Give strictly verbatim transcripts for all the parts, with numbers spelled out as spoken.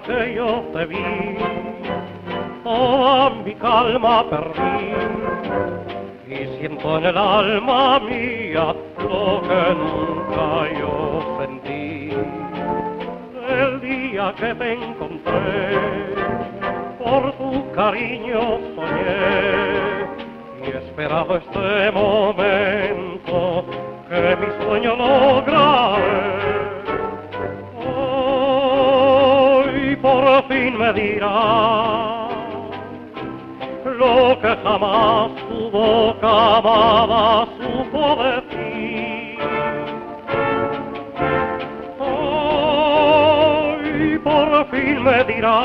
que yo te vi, toda mi calma perdí, y siento en el alma mía lo que nunca yo sentí. El día que te encontré, por tu cariño soñé, y esperaba este momento que mi sueño lograré. Hoy por fin me dirá lo que jamás tu boca amada supo decir. Hoy por fin me dirá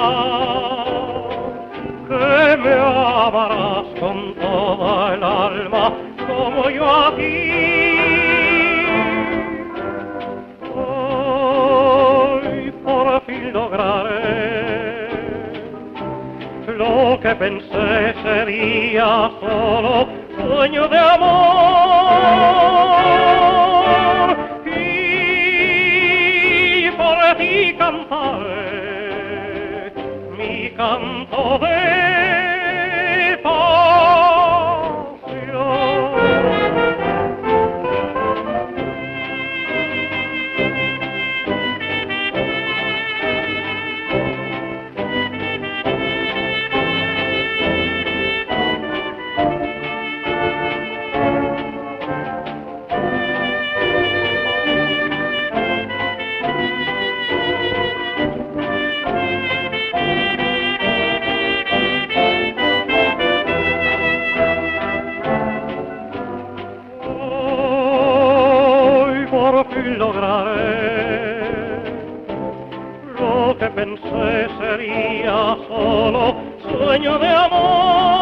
que me amarás con toda el alma como yo a ti. Hoy por fin lograré lo que pensé sería solo sueño de amor, y por ti cantaré mi canto de lograré lo que pensé sería solo sueño de amor.